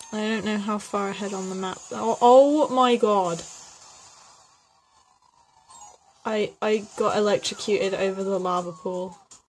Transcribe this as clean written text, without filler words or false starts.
I don't know how far ahead on the map. Oh my god. I got electrocuted over the lava pool.